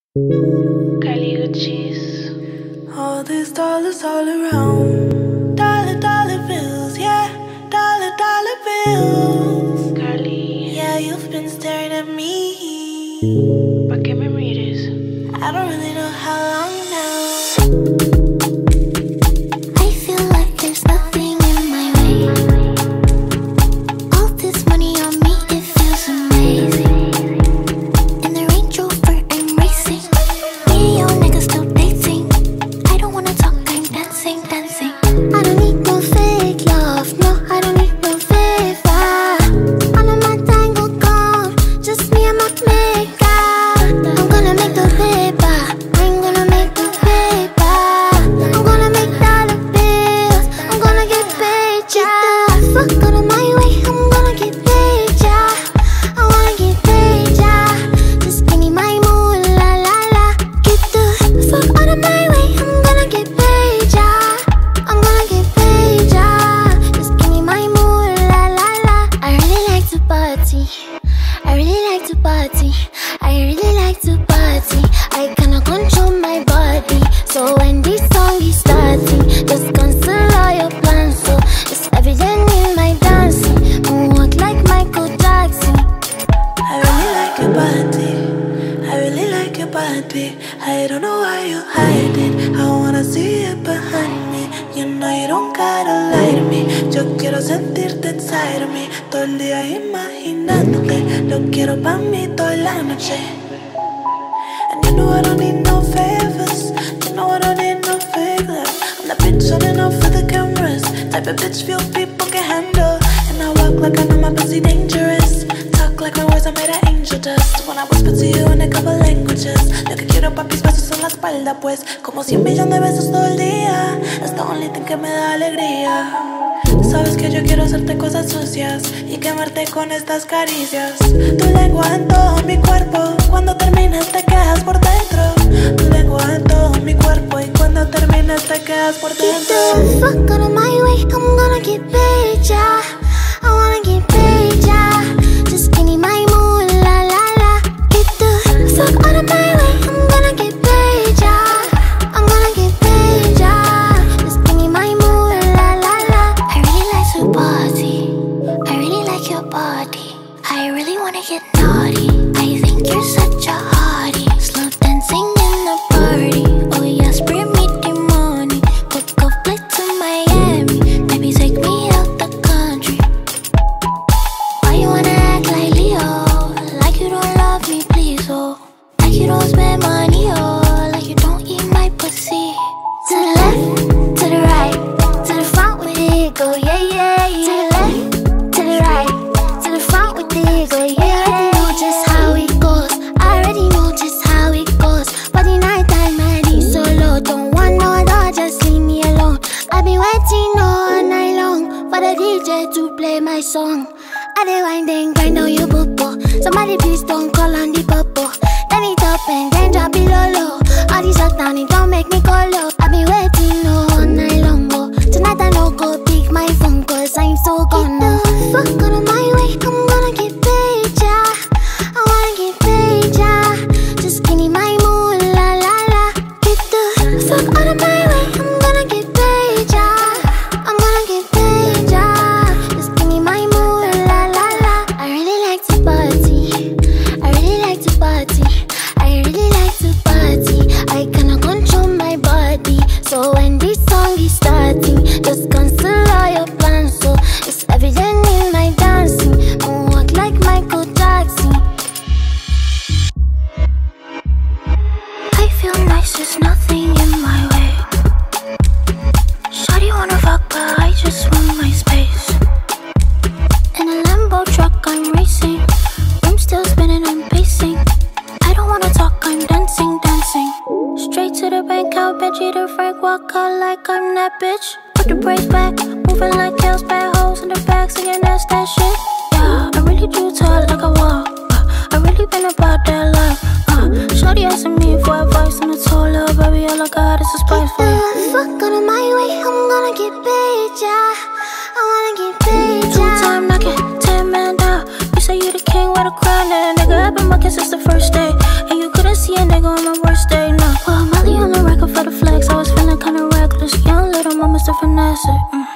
Kali Uchis. All these dollars all around. Dollar bills, yeah. Dollar bills. Kali, Yeah, you've been staring at me. ¿pa' qué me mires? I don't really know how long now. I feel like there's nothing in my way. All this money on me, it feels amazing. In the Range Rover, I'm racing. Me and your niggas still dating. I don't wanna talk, I'm dancing. I don't need no fake love, no, I don't need no favor. All of my tango gone, just me and my makeup. I'm gonna make the paper, I'm gonna make the paper. I'm gonna make dollar bills, I'm gonna get paid, yeah. Fuck out of my way, I'm gonna get paid, yeah. I wanna get paid, yeah. Just give me my moolah, la la. Get the fuck out of my way, I'm gonna get paid, yeah. I'm gonna get paid, yeah. Just give me my moolah, la la. I really like to party. I really like to party. I really like to party. I cannot control my body. So when this song is starting, just cancel all your plans. So it's evident in my dancing. Moonwalk like Michael Jackson. I really like your body. I really like your body. I don't know why you hide it. I wanna see it behind me. You know you don't gotta lie to me. Yo quiero sentirte inside of me. Todo el día imaginándote. Lo quiero pa' mí toda la noche. And you know I don't need no favors. You know I don't need no fake love. I'm the bitch on and off for the cameras. Type of bitch few people can handle. And I walk like I know my pussy dangerous. Talk like my words are made of angel dust. When I whisper to you in a couple languages. Lo que quiero pa' mis besos en la espalda, pues. Como 100 millones de besos todo el día. Es the only thing que me da alegría. Sabes que yo quiero hacerte cosas sucias y quemarte con estas caricias. Tu lengua en todo mi cuerpo, cuando termines te quedas por dentro. Tu lengua en todo mi cuerpo y cuando termines te quedas por Get dentro. the fuck out of my way, I'm gonna get paid, yeah. I wanna get paid, yeah. Just give me my moolah, la la. Get the fuck out of my way, I'm gonna get paid, yeah. I'm gonna get paid, yeah. Just give me my moolah, la la. I really like to party. I really like your body. I really wanna get naughty. I think you're such a hottie. Slow dancing in the party. Oh yes, bring me the money. Book a flight to Miami. Maybe take me out the country. Why you wanna act like Leo? Like you don't love me, please, oh. Like you don't spend money, oh. Like you don't eat my pussy. To the left, to the right, to the front with it, go yeah, yeah, yeah. To the left, to the right, to the front with it, go yeah. I already know just how it goes. I already know just how it goes. But the night time I need solo. Don't want no other, just leave me alone. I've been waiting all night long for the DJ to play my song. I dey wind and grind on your popo. Somebody please don't call on the popo. Turn it up and then drop it low. All this lockdown, it don't make me go low. I've been waiting all night long, oh. Tonight I no go pick my phone, cause I'm so gone. Get the fuck out of my way, I'm gonna get paid, yeah. I wanna get paid, yeah. Just give me my moolah, la la. Get the fuck out of my way, I'm gonna get paid, yeah. I'm gonna get paid, yeah. Just give me my moolah, la la. I really like to party. I really like to party. I really like to party. I cannot control my body. So when this song is starting, just cancel all your plans. So it's evident in my dancing. Moonwalk like Michael Jackson. I feel nice, there's nothing in my way. Shawty wanna fuck, but I just want my space. In a Lambo truck, I'm racing. I'm still spinning, I'm pacing. I don't wanna talk, I'm dancing. Straight to the bank, I'll bet you the Frank walk out like I'm that bitch. Put the brakes back, moving like girls, bad hoes in the back, singing that's that shit. Yeah, I really do talk like I walk. I really been about that life. Shorty asking me for advice, and I told her, baby, all I got is a spice for you. Get the fuck out of my way, I'm gonna get paid, yeah. I wanna get paid, yeah. Two-time knocking, 10 man down. You say you the king with a crown, and nigga, I've been mucking since the first day. And you couldn't see see a nigga on my worst day now. Well, Molly on the record for the flex. I was feeling kinda reckless. Young little mama still finesse it.